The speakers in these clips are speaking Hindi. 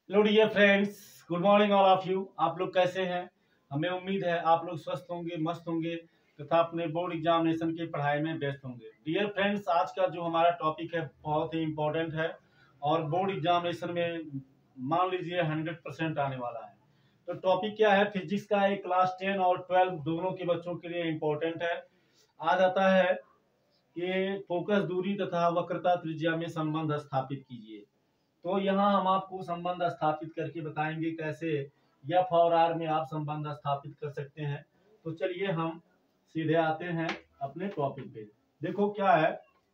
Hello dear friends, good morning all of you. आप लोग कैसे हैं? हमें उम्मीद है आप लोग स्वस्थ होंगे, मस्त होंगे तथा अपने बोर्ड एग्जामिनेशन की पढ़ाई में व्यस्त होंगे। डियर फ्रेंड्स, आज का जो हमारा टॉपिक है बहुत ही इम्पोर्टेंट है और बोर्ड एग्जामिनेशन में मान लीजिए 100% आने वाला है। तो टॉपिक क्या है? फिजिक्स का एक क्लास 10 और 12 दोनों के बच्चों के लिए इम्पोर्टेंट है। आज आता है कि फोकस दूरी तथा वक्रता त्रिज्या में संबंध स्थापित कीजिए। तो यहाँ हम आपको संबंध स्थापित करके बताएंगे कैसे एफ और आर में आप संबंध स्थापित कर सकते हैं। तो चलिए हम सीधे आते हैं अपने टॉपिक पे। देखो क्या है,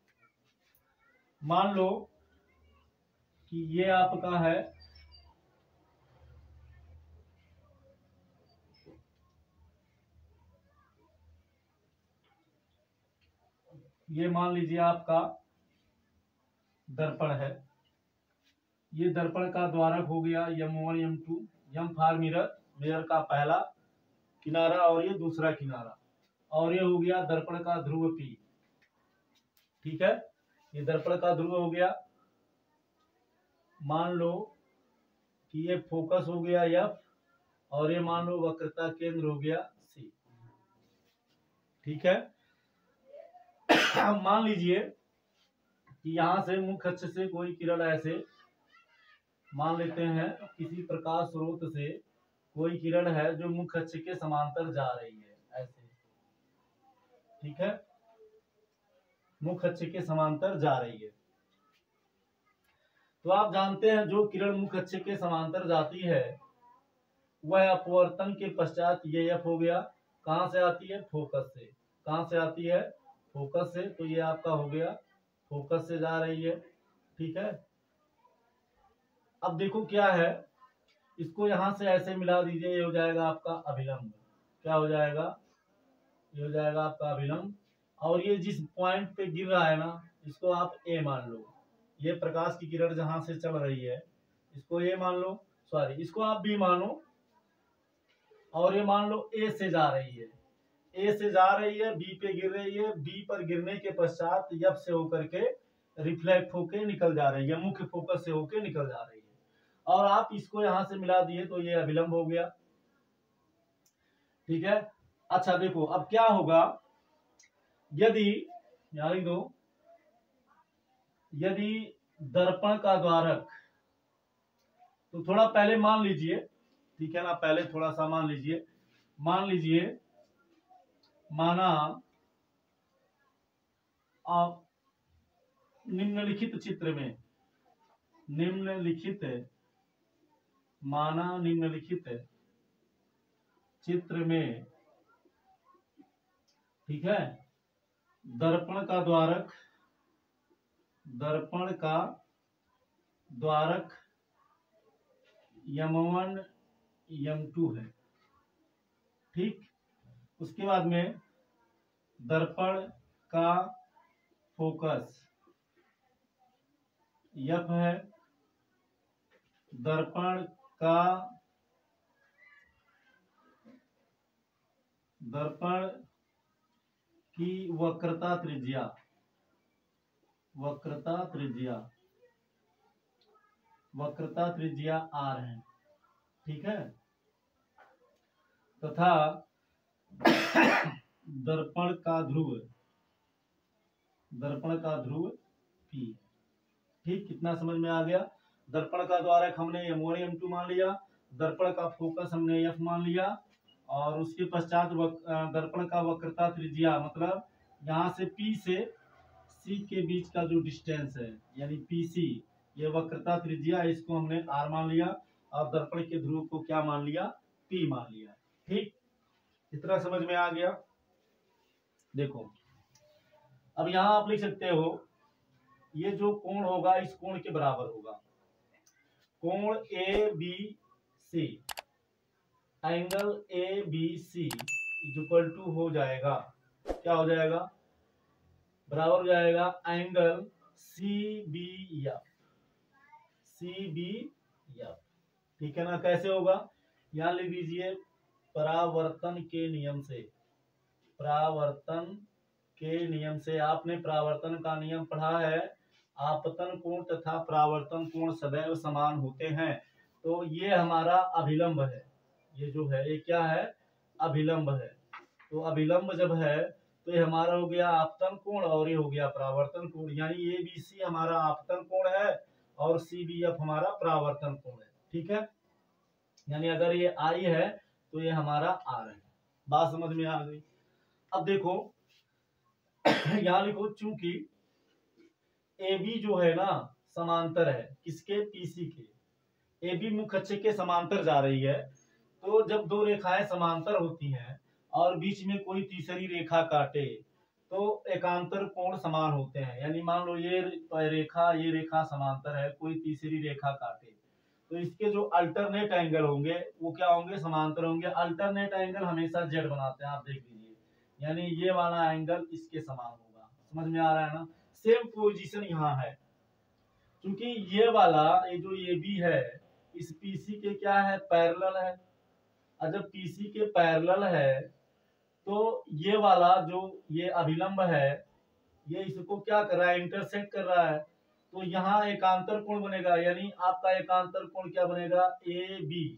मान लो कि ये आपका है ये मान लीजिए आपका दर्पण है। ये दर्पण का द्वारक हो गया M1 M2, M for mirror, mirror का पहला किनारा और ये दूसरा किनारा, और ये हो गया दर्पण का ध्रुव P। ठीक है, ये दर्पण का ध्रुव हो गया। मान लो कि ये फोकस हो गया F और ये मान लो वक्रता केंद्र हो गया C। ठीक है, मान लीजिए कि यहां से मुख्य अक्ष से कोई किरण ऐसे मान लेते हैं, किसी प्रकाश स्रोत से कोई किरण है जो मुख्य अक्ष के समांतर जा रही है ऐसे। ठीक है, मुख्य अक्ष के समांतर जा रही है। तो आप जानते हैं जो किरण मुख्य अक्ष के समांतर जाती है वह अपवर्तन के पश्चात ये एफ हो गया। कहां से आती है? फोकस से। कहां से आती है? फोकस से। तो ये आपका हो गया फोकस से जा रही है। ठीक है, अब देखो क्या है, इसको यहां से ऐसे मिला दीजिए, ये हो जाएगा आपका अभिलंब। क्या हो जाएगा? ये हो जाएगा आपका अभिलंब। और ये जिस पॉइंट पे गिर रहा है ना, इसको आप ए मान लो। ये प्रकाश की किरण जहां से चल रही है इसको ए मान लो, सॉरी इसको आप बी मानो, और ये मान लो ए से जा रही है। ए से जा रही है, बी पे गिर रही है, बी पर गिरने के पश्चात एफ से होकर के रिफ्लेक्ट होके निकल जा रही है, मुख्य फोकस से होके निकल जा रही है। और आप इसको यहां से मिला दिए तो ये अभिलंब हो गया। ठीक है, अच्छा देखो अब क्या होगा, यदि यानी दो यदि दर्पण का द्वारक, तो थोड़ा पहले मान लीजिए, ठीक है ना, पहले थोड़ा सा मान लीजिए, मान लीजिए माना आप निम्नलिखित चित्र में, निम्नलिखित माना निम्नलिखित चित्र में, ठीक है, दर्पण का द्वारक, दर्पण का द्वारक M1 M2 है। ठीक, उसके बाद में दर्पण का फोकस F है, दर्पण का दर्पण की वक्रता त्रिज्या, वक्रता त्रिज्या, वक्रता त्रिज्या R है। ठीक है, तथा दर्पण का ध्रुव, दर्पण का ध्रुव P। ठीक, कितना समझ में आ गया? दर्पण का द्वारक हमने M1 M2 मान लिया, दर्पण का फोकस हमने F मान लिया, और उसके पश्चात दर्पण का वक्रता त्रिज्या, मतलब यहाँ से P से C के बीच का जो डिस्टेंस है यानी PC, ये वक्रता त्रिज्या, इसको हमने R मान लिया, और दर्पण के ध्रुव को क्या मान लिया? P मान लिया। ठीक, इतना समझ में आ गया। देखो अब यहाँ आप लिख सकते हो, ये जो कोण होगा इस कोण के बराबर होगा, कोण ABC, angle ABC equal to हो जाएगा, क्या हो जाएगा? बराबर हो जाएगा एंगल CBF, CBF। ठीक है ना, कैसे होगा? यहां लिख दीजिए परावर्तन के नियम से, परावर्तन के नियम से। आपने परावर्तन का नियम पढ़ा है, आपतन कोण तथा परावर्तन कोण सदैव समान होते हैं। तो ये हमारा अभिलंब है, ये जो है ये क्या है, अभिलंब है। तो अभिलंब जब है तो ये हमारा हो गया आपतन कोण और ये हो गया परावर्तन कोण, यानी ए बी सी हमारा आपतन कोण है और सी बी एफ हमारा परावर्तन कोण है। ठीक है, यानी अगर ये आई है तो ये हमारा आर है। बात समझ में आ गई। अब देखो यहाँ लिखो, चूंकि ए बी जो है ना समांतर है किसके, पीसी के। ए बी मुख्य अक्ष के समांतर जा रही है, तो जब दो रेखाएं समांतर होती हैं और बीच में कोई तीसरी रेखा काटे तो एकांतर कोण समान होते हैं। यानी मान लो ये रेखा समांतर है, कोई तीसरी रेखा काटे तो इसके जो अल्टरनेट एंगल होंगे वो क्या होंगे, समांतर होंगे। अल्टरनेट एंगल हमेशा जेड बनाते हैं, आप देख लीजिए, यानी ये वाला एंगल इसके समान होगा। समझ में आ रहा है ना। सेम पोजीशन यहाँ है, क्योंकि ये वाला ये जो ए बी है इस पीसी के क्या है, पैरेलल है। और जब पीसी के पैरेलल है तो ये वाला जो ये अभिलंब है ये इसको क्या कर रहा है, इंटरसेक्ट कर रहा है। तो यहाँ एकांतर कोण बनेगा, यानी आपका एकांतर कोण क्या बनेगा, ए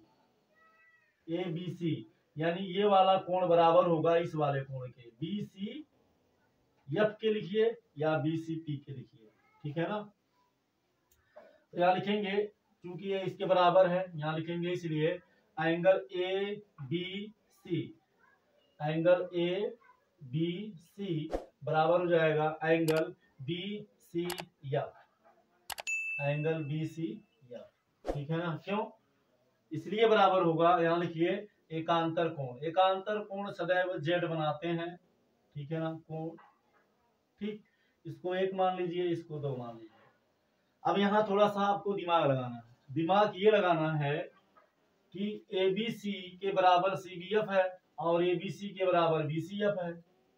बी सी, यानी ये वाला कोण बराबर होगा इस वाले कोण के, बी सी एफ के लिखिए या बी सी पी के लिखिए। ठीक है ना। तो यहाँ लिखेंगे क्योंकि ये इसके बराबर है, यहाँ लिखेंगे इसलिए angle A B C, angle A B C बराबर हो जाएगा angle B C F, angle B C F. ठीक है ना। क्यों, इसलिए बराबर होगा, यहाँ लिखिए एकांतर कोण। एकांतर कोण सदैव जेड बनाते हैं। ठीक है ना, कोण। ठीक, इसको 1 मान लीजिए, इसको 2 मान लीजिए। अब यहाँ थोड़ा सा आपको दिमाग लगाना है। दिमाग ये लगाना है कि ए बी सी के बराबर सी बी एफ है और ए बी सी के बराबर बी सी एफ है।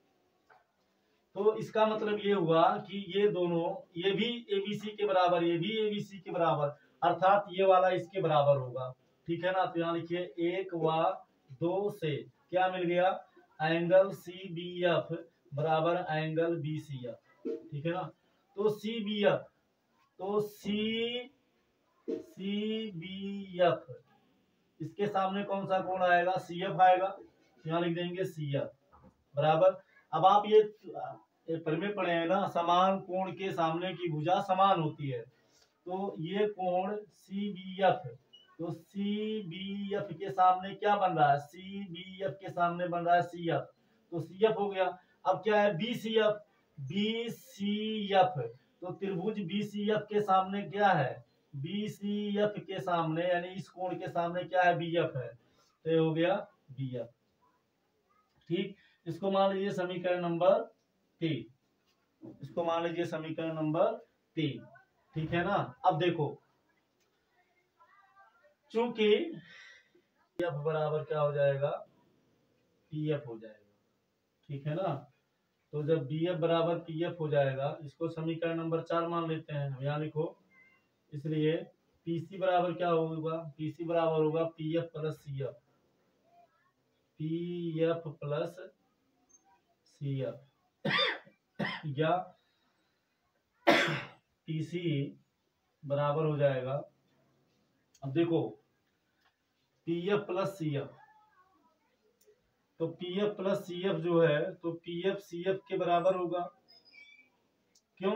तो इसका मतलब ये हुआ कि ये दोनों, ये भी ए बी सी के बराबर, ये भी ए बी सी के बराबर, अर्थात ये वाला इसके बराबर होगा। ठीक है ना। तो यहाँ लिखिए 1 व 2 से क्या मिल गया, एंगल सी बी एफ बराबर एंगल बी सी एफ। ठीक है ना। तो सी बी एफ, तो सी बी एफ इसके सामने कौन सा कोण आएगा, सी एफ आएगा। यहाँ लिख देंगे सी एफ बराबर। अब आप ये में पढ़े हैं ना, समान कोण के सामने की भुजा समान होती है। तो ये कोण सी बी एफ, तो सी बी एफ के सामने क्या बन रहा है, सी बी एफ के सामने बन रहा है सी एफ, तो सी एफ हो गया। अब क्या है, B C F, B C F, तो त्रिभुज बी सी एफ के सामने क्या है, बी सी एफ के सामने, यानी इस कोण के सामने क्या है, बी एफ है, तो ये हो गया बी एफ। ठीक, इसको मान लीजिए समीकरण नंबर 3, इसको मान लीजिए समीकरण नंबर 3। ठीक है ना। अब देखो, चूंकि एफ बराबर क्या हो जाएगा, पी एफ हो जाएगा। ठीक है ना। तो जब बी एफ बराबर पी एफ हो जाएगा, इसको समीकरण नंबर 4 मान लेते हैं हम। यहाँ लिखो, इसलिए पीसी बराबर क्या होगा, पीसी बराबर होगा P F plus C F, P F plus C F या पीसी बराबर हो जाएगा। अब देखो P F plus C F, तो P F plus C F जो है तो पी एफ सी एफ के बराबर होगा। क्यों,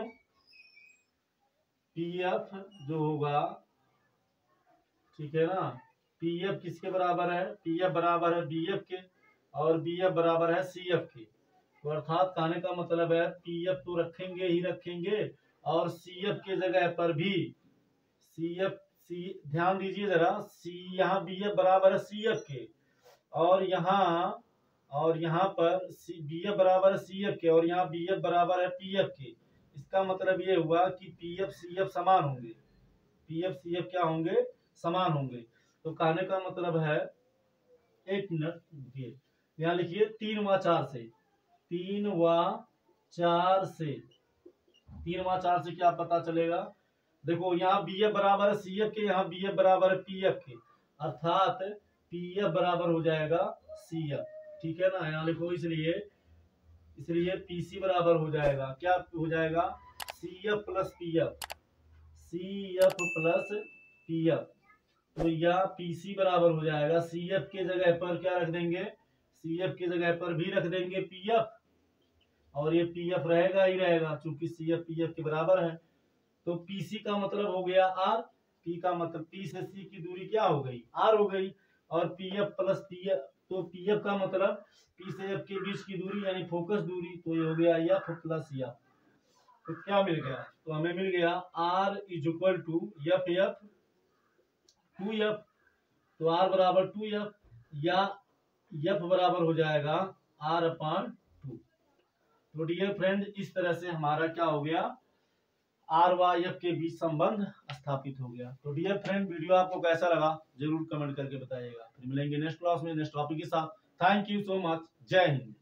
पी एफ जो होगा, ठीक है ना, पी एफ किसके बराबर है, पी एफ बराबर है बी एफ के और बी एफ बराबर है सी एफ के। तो अर्थात कहने का मतलब है पी एफ तो रखेंगे ही रखेंगे और सी एफ के जगह पर भी सी एफ, ध्यान दीजिए जरा, सी यहाँ बी एफ बराबर है सी एफ के और यहाँ पर बी एफ बराबर है सी एफ के और यहाँ बी एफ बराबर है पी एफ के। इसका मतलब ये हुआ कि पी एफ सी एफ समान होंगे, पी एफ सी एफ क्या होंगे, समान होंगे। तो कहने का मतलब है, एक मिनट, यहाँ लिखिए 3 व 4 से, 3 व 4 से, 3 व 4 से क्या पता चलेगा, देखो यहाँ बी एफ बराबर है सी एफ के, यहाँ बी एफ बराबर है पी एफ के, अर्थात पी एफ बराबर हो जाएगा सी एफ। ठीक है ना। यहाँ लिखो, इसलिए पीसी बराबर हो जाएगा, क्या हो जाएगा, C F plus P F, C F plus P F. तो यह पीसी बराबर हो जाएगा सीएफ के जगह पर क्या रख देंगे, सीएफ की जगह पर भी रख देंगे पीएफ, और ये पीएफ रहेगा ही रहेगा क्योंकि सीएफ पीएफ के बराबर है। तो पीसी का मतलब हो गया आर, पी का मतलब पी से सी की दूरी क्या हो गई, आर हो गई, और पीएफ प्लस पीएफ, तो पीएफ का मतलब पी से एफ के बीच की दूरी यानी फोकस दूरी, तो ये हो गया एफ प्लस एफ। तो क्या मिल गया, तो हमें मिल गया R is equal to F F 2f, तो आर बराबर 2f या एफ बराबर हो जाएगा r/2। तो डियर फ्रेंड, इस तरह से हमारा क्या हो गया, आर वाई एफ के बीच संबंध स्थापित हो गया। तो डियर फ्रेंड, वीडियो आपको कैसा लगा जरूर कमेंट करके बताइएगा। फिर मिलेंगे नेक्स्ट क्लास में नेक्स्ट टॉपिक के साथ। Thank you so much. जय हिंद।